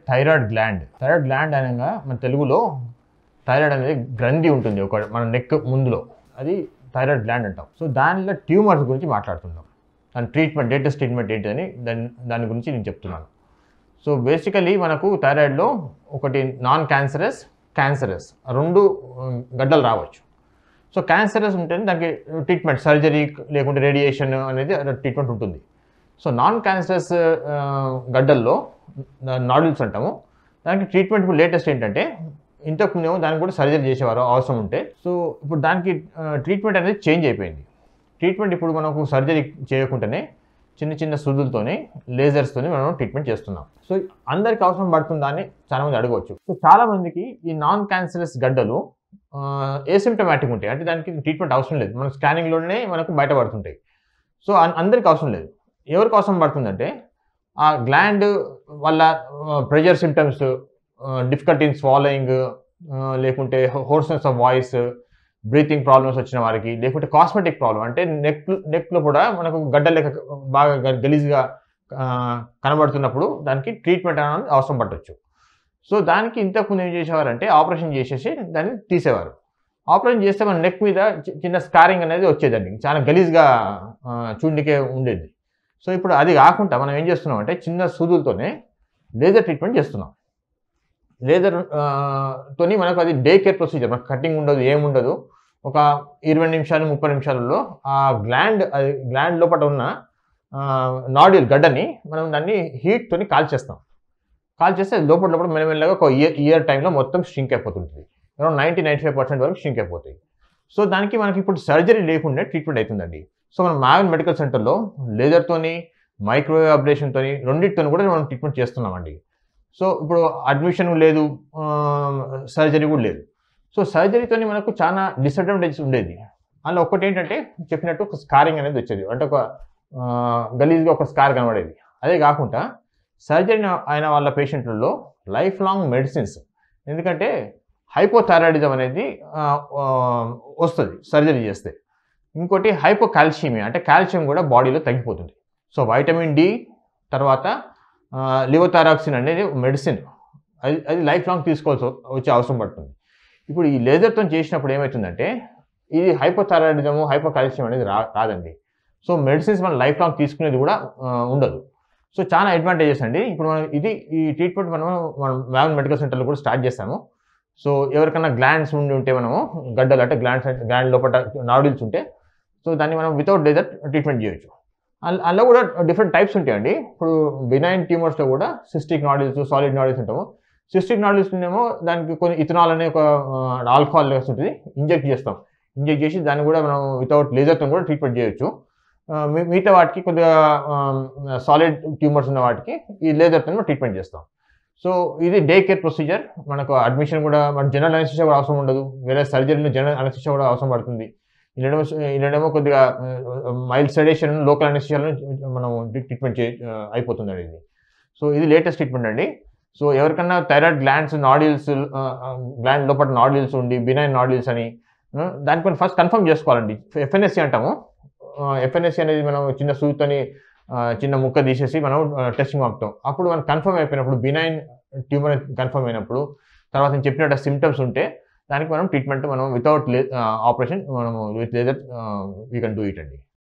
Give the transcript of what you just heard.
Thyroid gland అనగా మన తెలుగులో థైరాయిడ్ అనేది గ్రంథి ఉంటుంది ఒక మన నెక్ ముందులో, అది థైరాయిడ్ గ్లాండ్ అంటాం. సో దానిలో ట్యూమర్స్ గురించి మాట్లాడుతున్నాం. దాని ట్రీట్మెంట్, లేటెస్ట్ ట్రీట్మెంట్ ఏంటని దాని గురించి నేను చెప్తున్నాను. సో బేసికలీ మనకు థైరాయిడ్లో ఒకటి నాన్ క్యాన్సరస్, క్యాన్సరస్ రెండు గడ్డలు రావచ్చు. సో క్యాన్సరస్ ఉంటే దానికి ట్రీట్మెంట్ సర్జరీ లేకుంటే రేడియేషన్ అనేది ట్రీట్మెంట్ ఉంటుంది. సో నాన్ క్యాన్సరస్ గడ్డల్లో నాడ్యూల్స్ అంటాము, దానికి ట్రీట్మెంట్ ఇప్పుడు లేటెస్ట్ ఏంటంటే, ఇంతకు ముందేమో దానికి కూడా సర్జరీ చేసేవారు అవసరం ఉంటే. సో ఇప్పుడు దానికి ట్రీట్మెంట్ అనేది చేంజ్ అయిపోయింది. ట్రీట్మెంట్ ఇప్పుడు మనకు సర్జరీ చేయకుండానే చిన్న చిన్న సూదులతోనే, లేజర్స్తోనే మనం ట్రీట్మెంట్ చేస్తున్నాం. సో అందరికి అవసరం పడుతుందా అని చాలామంది అడగవచ్చు. సో చాలామందికి ఈ నాన్ క్యాన్సరస్ గడ్డలు ఏసిమ్టమాటిక్ ఉంటాయి, అంటే దానికి ట్రీట్మెంట్ అవసరం లేదు, మన స్కానింగ్లోనే మనకు బయటపడుతుంటాయి. సో అందరికి అవసరం లేదు. ఎవరికి అవసరం పడుతుందంటే, ఆ గ్లాండ్ వల్ల pressure symptoms, difficulty in swallowing, లేకుంటే hoarseness of voice, breathing problems వచ్చిన వారికి, లేకుంటే కాస్మెటిక్ ప్రాబ్లమ్ అంటే నెక్లో కూడా మనకు గడ్డ లేక బాగా గలీజ్గా కనబడుతున్నప్పుడు దానికి ట్రీట్మెంట్ అనేది అవసరం పడవచ్చు. సో దానికి ఇంతకుముందు ఏం చేసేవారంటే ఆపరేషన్ చేసేసి దాన్ని తీసేవారు. ఆపరేషన్ చేస్తే మన నెక్ మీద చిన్న స్కారింగ్ అనేది వచ్చేదండి, చాలా గలీజ్గా చూడనికే ఉండేది. సో ఇప్పుడు అది కాకుండా మనం ఏం చేస్తున్నాం అంటే చిన్న సూదులతోనే లేజర్ ట్రీట్మెంట్ చేస్తున్నాం. లేజర్ తోని మనకు అది డే కేర్ ప్రొసీజర్, మనకు కటింగ్ ఉండదు, ఏముండదు. ఒక 20 నిమిషాలు 30 నిమిషాలలో ఆ గ్లాండ్ లోపల ఉన్న నాడ్యూల్ గడ్డని మనం దాన్ని హీట్తోని కాల్చేస్తాం. కాల్చేస్తే లోపల మెల్లమెల్లగా ఒక ఇయర్ టైంలో మొత్తం స్ట్రింక్ అయిపోతుంటుంది. అరౌండ్ 90-95% వరకు స్ట్రింక్ అయిపోతాయి. సో దానికి మనకి ఇప్పుడు సర్జరీ లేకుండా ట్రీట్మెంట్ అవుతుందండి. సో మనం మావెన్ మెడికల్ సెంటర్లో లేజర్తోని, మైక్రోవేవ్ అబ్లేషన్తోని, రెండింటితో కూడా మనం ట్రీట్మెంట్ చేస్తున్నామండి. సో ఇప్పుడు అడ్మిషన్ లేదు, సర్జరీ కూడా లేదు. సో సర్జరీతోని మనకు చాలా డిసడ్వాంటేజెస్ ఉండేది. అందులో ఒకటి ఏంటంటే చెప్పినట్టు ఒక స్కారింగ్ అనేది వచ్చేది, అంటే ఒక గలీజ్గా ఒక స్కార్ కనబడేది. అదే కాకుండా సర్జరీ అయిన వాళ్ళ పేషెంట్లలో లైఫ్ లాంగ్ మెడిసిన్స్, ఎందుకంటే హైపోథైరాయిడిజం అనేది వస్తుంది సర్జరీ చేస్తే. ఇంకోటి హైపోకాల్షియమియా, అంటే కాల్షియం కూడా బాడీలో తగ్గిపోతుంది. సో వైటమిన్ డి తర్వాత లివోథైరాక్సిన్ అనేది మెడిసిన్, అది లైఫ్ లాంగ్ తీసుకోవాల్సి వచ్చే అవసరం పడుతుంది. ఇప్పుడు ఈ లేజర్తో చేసినప్పుడు ఏమవుతుందంటే, ఇది హైపోథైరాయిడిజము, హైపోకాల్షియం అనేది రాదండి. సో మెడిసిన్స్ మనం లైఫ్ లాంగ్ తీసుకునేది కూడా ఉండదు. సో చాలా అడ్వాంటేజెస్ అండి. ఇప్పుడు మనం ఈ ట్రీట్మెంట్ మనం మావెన్ మెడికల్ సెంటర్లో కూడా స్టార్ట్ చేస్తాము. సో ఎవరికైనా గ్లాండ్స్ ఉంటే మనము గడ్డలు, అంటే గ్లాండ్ లోపల నాడ్యూల్స్ ఉంటే, సో దాన్ని మనం వితౌట్ లేజర్ ట్రీట్మెంట్ చేయొచ్చు. అందులో కూడా డిఫరెంట్ టైప్స్ ఉంటాయండి. ఇప్పుడు బినైన్ ట్యూమర్స్లో కూడా సిస్టిక్ నాడ్యూల్స్, సాలిడ్ నాడ్యూల్స్ ఉంటాము. సిస్టిక్ నాడ్యూల్స్ ఏమో దానికి కొన్ని ఇథనాల్ అనే ఒక ఆల్కహాల్ ఉంటుంది, ఇంజెక్ట్ చేస్తాం. ఇంజెక్ట్ చేసి దాన్ని కూడా మనం వితౌట్ లేజర్తో కూడా ట్రీట్మెంట్ చేయొచ్చు. మిగతా వాటికి కొద్దిగా సాలిడ్ ట్యూమర్స్ ఉన్న వాటికి ఈ లేజర్తో మనం ట్రీట్మెంట్ చేస్తాం. సో ఇది డే కేర్ ప్రొసీజర్. మనకు అడ్మిషన్ కూడా, మన జనరల్ అనెస్థీషియా కూడా అవసరం ఉండదు. వేరే సర్జరీలో జనరల్ అనెస్థీషియా కూడా అవసరం పడుతుంది. ఇలాంటివేమో కొద్దిగా మైల్డ్ సెడేషన్, లోకల్ అనెస్థీషియాలో మనం ట్రీట్మెంట్ అయిపోతుందండి ఇది. సో ఇది లేటెస్ట్ ట్రీట్మెంట్ అండి. సో ఎవరికన్నా థైరాయిడ్ గ్లాండ్స్, నాడ్యూల్స్, గ్లాండ్ లోపల నాడ్యూల్స్ ఉండి బినైన్ నాడ్యూల్స్ అని, దానిపైన ఫస్ట్ కన్ఫర్మ్ చేసుకోవాలండి. ఎఫ్ఎన్ఎస్సి అంటాము. ఎఫ్ఎన్ఎస్సి అనేది మనం చిన్న సూతని చిన్న ముక్క తీసేసి మనం టెస్టింగ్ పంపుతాం. అప్పుడు మనం కన్ఫర్మ్ అయిపోయినప్పుడు, బినైన్ ట్యూమర్ కన్ఫర్మ్ అయినప్పుడు, తర్వాత నేను చెప్పినట్టు సిమ్టమ్స్ ఉంటే దానికి మనం ట్రీట్మెంట్ మనం వితౌట్ ఆపరేషన్ మనము with laser we can do it అండి.